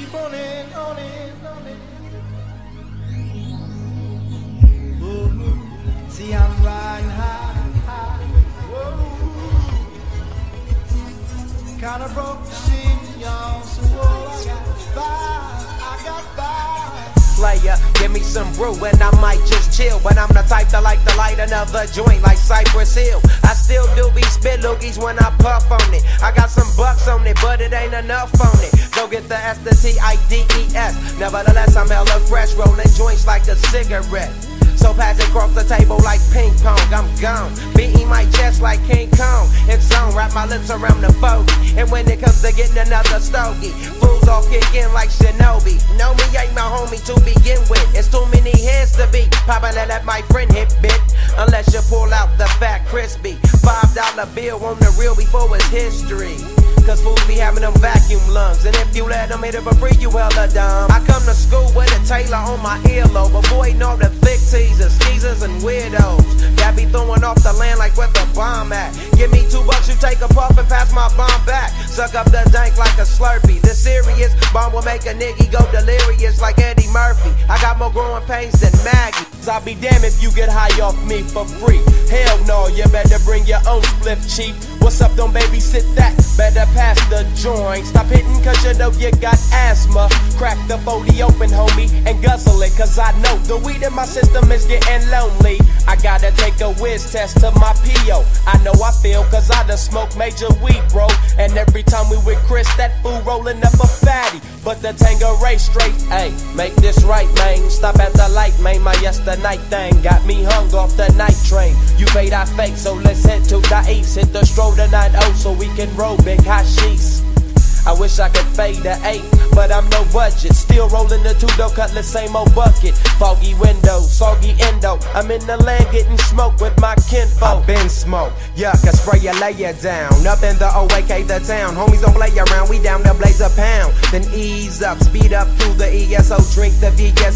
keep on in, on in, on in. Ooh, see, I'm riding high, high. Whoa. Kinda broke the scene, y'all. So whoa, I got five. Player, give me some brew and I might just chill. But I'm the type to like to light another joint like Cypress Hill. I still do be spit loogies when I puff on it. I got some bucks on it, but it ain't enough on it. Go get the S, the T-I-D-E-S. Nevertheless, I'm hella fresh, rolling joints like a cigarette. So pass it across the table like ping pong, I'm gone. Beating my chest like King Kong. It's on, wrap my lips around the bogey. And when it comes to getting another stogie, fools all kick in like Shinobi. Know me ain't my homie to begin with. It's too many heads to be poppin' and let my friend hit bit. Unless you pull out the fat crispy $5 bill on the real before it's history. Cause fools be having them vacuum lungs. And if you let them hit it for free, you hella dumb. I come to school with a tailor on my earlobe, avoiding all the thick teasers, skeezers, and weirdos that be throwing off the land like where the bomb at. Give me $2, you take a puff and pass my bomb back. Suck up the dank like a Slurpee. This serious bomb will make a nigga go delirious like Eddie Murphy. I got more growing pains than Maggie. I'll be damned if you get high off me for free. Hell no, you better bring your own spliff, cheap. What's up, don't babysit that. Better pass the joint. Stop hitting cause you know you got asthma. Crack the 40 open, homie, and guzzle it. Cause I know the weed in my system is getting lonely. I gotta take a whiz test to my P.O. I know I feel cause I done smoked major weed, bro. And every time we with Chris, that fool rolling up a fatty. But the Tangeray straight, ayy, make this right, man. Stop at the light, man, my yesterday night thing got me hung off the night train. You fade, I fake, so let's head to the east. Hit the stroll to 9-0 so we can roll big hashish. I wish I could fade the 8, but I'm no budget. Still rolling the 2-door cutlass, same old bucket. Foggy window, soggy endo. I'm in the land getting smoke with my kinfolk. I been smoke, yuck, I spray you, lay you down. Up in the OAK, the town. Homies don't play around, we down to blaze a pound. Then ease up, speed up through the ESO. Drink the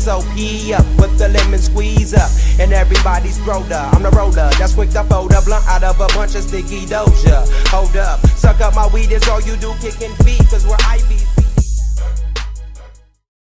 VSOP up with the lemon squeeze up. And everybody's growed up. I'm the roller that's quick to fold a blunt out of a bunch of sticky doja. Hold up, suck up my weed, is all you do, kicking feet. Cause we're IB